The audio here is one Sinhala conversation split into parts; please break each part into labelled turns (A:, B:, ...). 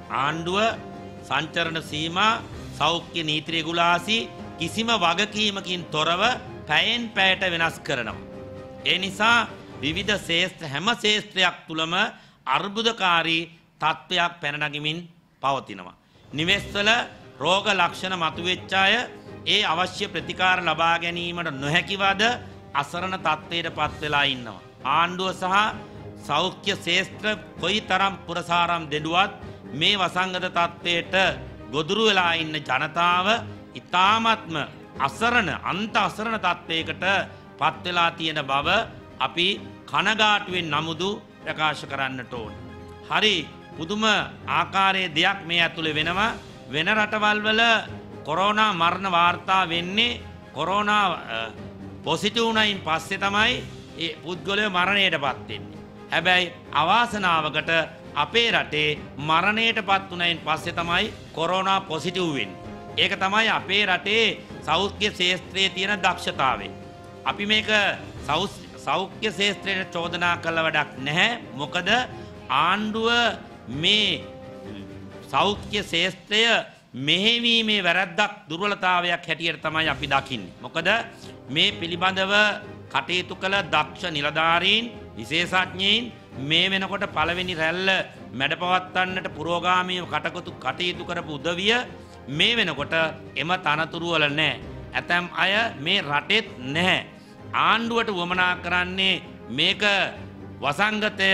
A: ආණ්ඩුව සංචරණ සීමා සෞඛ්‍ය නීති රෙගුලාසි කිසිම වගකීමකින් තොරව පැයෙන් පැයට වෙනස් කරනවා. ඒ නිසා විවිධ ශේෂ්ත්‍ර හැම ශේෂ්ත්‍රයක් තුලම අර්බුදකාරී තත්ත්වයක් පැන නගමින් පවතිනවා. නිවෙස්වල රෝග ලක්ෂණ මතුවෙච්ච අය ඒ අවශ්‍ය ප්‍රතිකාර ලබා ගැනීමට නොහැකිවද අසරණ තත්ත්වයට පත් වෙලා ඉන්නවා. ආණ්ඩුව සහ සෞඛ්‍ය ශේෂ්ත්‍ර කොයිතරම් පුරසාරම් දෙඩුවත් මේ වසංගත තත්ත්වයට ගොදුරු වෙලා ඉන්න ජනතාව ඉතාමත්ම අසරණ අන්ත අසරණ තත්ත්වයකට පත් වෙලා තියෙන බව අපි කනගාටුවෙන් නමුදු ප්‍රකාශ කරන්නට ඕන. හරි පුදුම ආකාරයේ දෙයක් මේ ඇතුලේ වෙනවා. වෙන රටවල් වල කොරෝනා මරණ වාර්තා වෙන්නේ කොරෝනා පොසිටිව් වුණයින් පස්සේ තමයි ඒ පුද්ගලයා මරණයටපත් වෙන්නේ. හැබැයි අවාසනාවකට අපේ රටේ මරණයටපත් වුණයින් පස්සේ තමයි කොරෝනා පොසිටිව් වෙන්නේ. ඒක තමයි අපේ රටේ සෞඛ්‍ය ශාස්ත්‍රයේ තියෙන දක්ෂතාවය. අපි මේක සෞඛ්‍ය ශාස්ත්‍රයට චෝදනා කළ වැඩක් නැහැ. මොකද ආණ්ඩුව මේ සෞඛ්‍ය ශාස්ත්‍රය මෙහෙවීමේ වැරද්දක් දුර්වලතාවයක් හැටියට තමයි අපි දකින්නේ. මොකද මේ පිළිබඳව කටයුතු කළ දක්ෂ නිලධාරීන් විශේෂඥයින් මේ වෙනකොට පළවෙනි රැල්ල මැඩපවත්වන්නට පුරෝගාමීව කටයුතු කරපු උදවිය මේ වෙනකොට එම තනතුරු වල නැහැ. ඇතැම් අය මේ රටෙත් නැහැ. ආණ්ඩුවට වමනා කරන්නේ මේක වසංගතය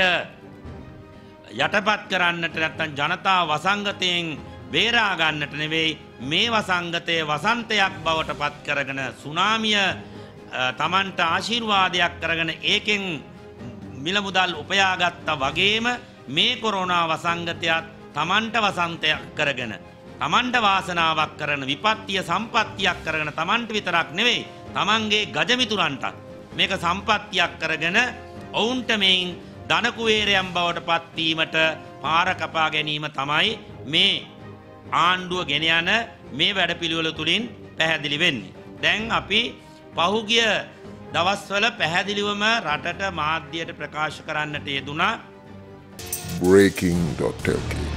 A: යටපත් කරන්නට නැත්නම් ජනතා වසංගතයෙන් බේරා ගන්නට නෙවෙයි මේ වසංගතය වසන්තයක් බවට පත් කරගෙන සුනාමිය තමන්ට ආශිර්වාදයක් කරගෙන ඒකෙන් මිල මුදල් උපයාගත්තා වගේම මේ කොරෝනා වසංගතයත් තමන්ට වසන්තයක් කරගෙන තමන්ට වාසනාවක් කරන විපත්තිය සම්පත්තියක් කරගෙන තමන්ට විතරක් නෙවෙයි තමන්ගේ ගජමිතුරන්ටත් මේක සම්පත්තියක් කරගෙන ඔවුන්ට මේන් ධන කුවේරයන් බවට පත්වීමට පාර කපා ගැනීම තමයි මේ ආණ්ඩුව ගෙන යන මේ වැඩපිළිවෙල තුලින් පැහැදිලි වෙන්නේ. දැන් අපි පහුගිය දවස්වල පැහැදිලිවම රටට මාධ්‍යයට ප්‍රකාශ කරන්නට යෙදුනා
B: breaking.lk